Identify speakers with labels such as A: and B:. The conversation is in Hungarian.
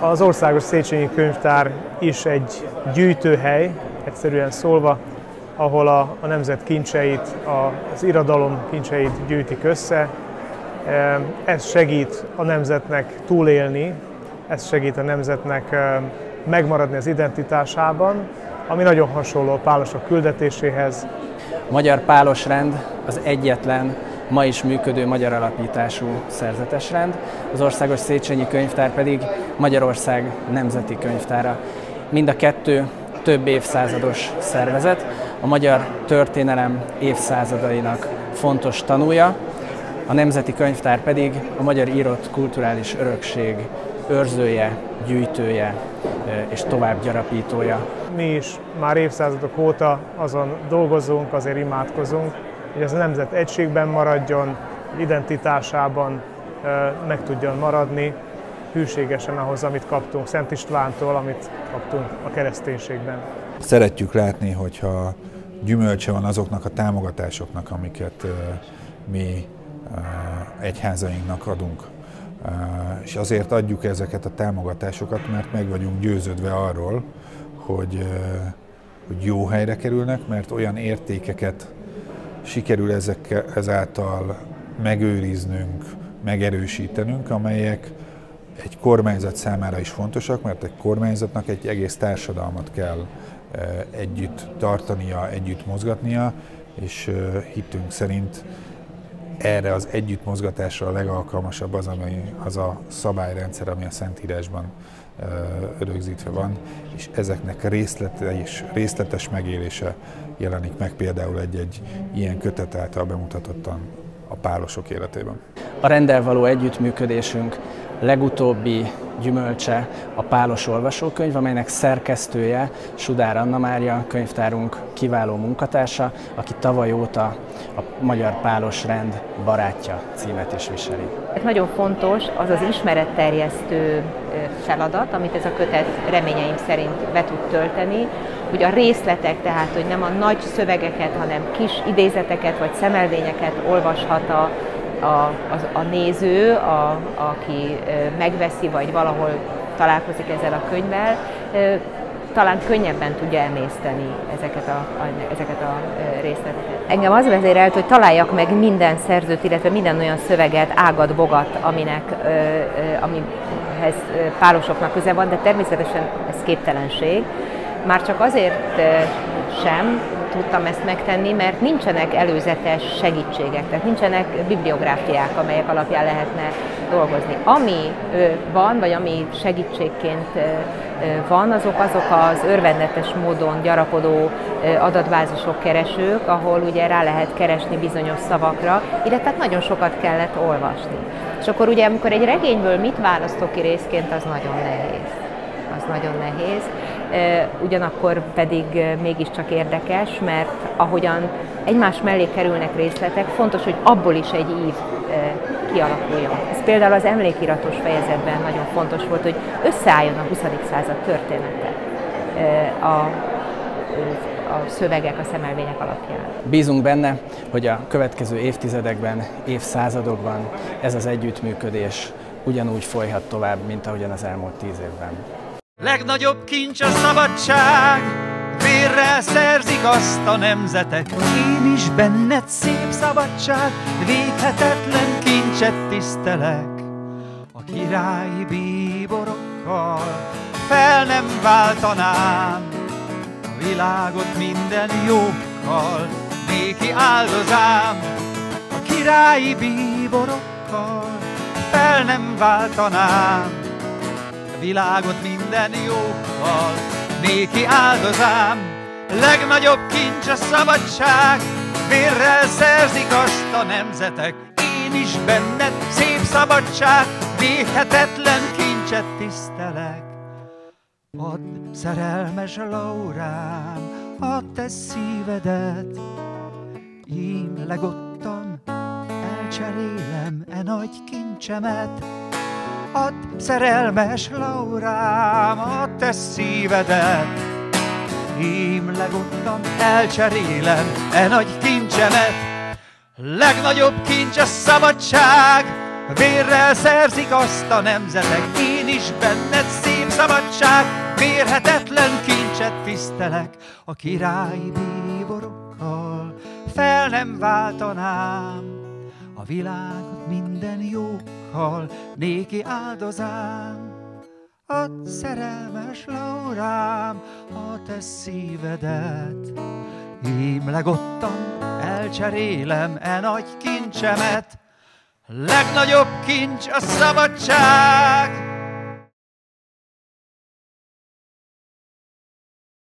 A: Az Országos Széchenyi Könyvtár is egy gyűjtőhely, egyszerűen szólva, ahol a nemzet kincseit, az irodalom kincseit gyűjtik össze. Ez segít a nemzetnek túlélni, ez segít a nemzetnek megmaradni az identitásában, ami nagyon hasonló a pálosok küldetéséhez.
B: A Magyar Pálosrend az egyetlen ma is működő magyar alapítású szerzetesrend, az Országos Széchenyi Könyvtár pedig Magyarország nemzeti könyvtára. Mind a kettő több évszázados szervezet, a magyar történelem évszázadainak fontos tanúja, a Nemzeti Könyvtár pedig a magyar írott kulturális örökség őrzője, gyűjtője és továbbgyarapítója.
A: Mi is már évszázadok óta azon dolgozunk, azért imádkozunk, hogy ez a nemzet egységben maradjon, identitásában meg tudjon maradni, hűségesen ahhoz, amit kaptunk Szent Istvántól, amit kaptunk a kereszténységben.
C: Szeretjük látni, hogyha gyümölcse van azoknak a támogatásoknak, amiket mi egyházainknak adunk. És azért adjuk ezeket a támogatásokat, mert meg vagyunk győződve arról, hogy jó helyre kerülnek, mert olyan értékeket sikerül ezáltal megőriznünk, megerősítenünk, amelyek egy kormányzat számára is fontosak, mert egy kormányzatnak egy egész társadalmat kell együtt tartania, együtt mozgatnia, és hitünk szerint erre az együttmozgatásra a legalkalmasabb az a szabályrendszer, ami a Szentírásban rögzítve van, és ezeknek részletes megélése jelenik meg például egy ilyen kötet által bemutatottan a pálosok életében.
B: A renddel való együttműködésünk legutóbbi gyümölcse a Pálos olvasókönyv, amelynek szerkesztője Sudár Anna Mária, könyvtárunk kiváló munkatársa, aki tavaly óta a Magyar Pálosrend barátja címet is viseli.
D: Nagyon fontos az az ismeretterjesztő feladat, amit ez a kötet reményeim szerint be tud tölteni, hogy a részletek, tehát hogy nem a nagy szövegeket, hanem kis idézeteket vagy szemelvényeket olvashat a néző, aki megveszi, vagy valahol találkozik ezzel a könyvvel, talán könnyebben tudja emészteni ezeket a részleteket. Engem az vezérelt, hogy találjak meg minden szerzőt, illetve minden olyan szöveget, ágat, bogat, amihez pálosoknak köze van, de természetesen ez képtelenség. Már csak azért sem tudtam ezt megtenni, mert nincsenek előzetes segítségek, tehát nincsenek bibliográfiák, amelyek alapján lehetne dolgozni. Ami van, vagy ami segítségként van, azok az örvendetes módon gyarapodó adatbázisok, keresők, ahol ugye rá lehet keresni bizonyos szavakra, illetve nagyon sokat kellett olvasni. És akkor ugye, amikor egy regényből mit választok ki részként, az nagyon nehéz. Ugyanakkor pedig mégiscsak érdekes, mert ahogyan egymás mellé kerülnek részletek, fontos, hogy abból is egy ív kialakuljon. Ez például az emlékiratos fejezetben nagyon fontos volt, hogy összeálljon a 20. század története a szövegek, a szemelvények alapján.
B: Bízunk benne, hogy a következő évtizedekben, évszázadokban ez az együttműködés ugyanúgy folyhat tovább, mint ahogyan az elmúlt 10 évben.
E: Legnagyobb kincs a szabadság, vérrel szerzik azt a nemzetek. Én is benned szép szabadság, véghetetlen kincset tisztelek. A királyi bíborokkal fel nem váltanám, a világot minden jókkal néki áldozám. A királyi bíborokkal fel nem váltanám, a világot minden jókkal néki áldozám. Legnagyobb kincs a szabadság, vérrel szerzik azt a nemzetek. Én is benned szép szabadság, véghetetlen kincset tisztelek. Add, szerelmes Laurám, a te szívedet, ím legottan elcserélem e nagy kincsemet. Add, szerelmes Laurám, a te szívedet, ím legottan elcserélem e nagy kincsemet. Legnagyobb kincs a szabadság, Vérrel szerzik azt a nemzetek, én is benned szép szabadság, mérhetetlen kincset tisztelek, a királyi bíborokkal fel nem váltanám, a világot minden jókkal néki áldozám. Add szerelmes Laurám a te szívedet, ímleg ottan elcserélem e nagy kincsemet. Legnagyobb kincs a szabadság,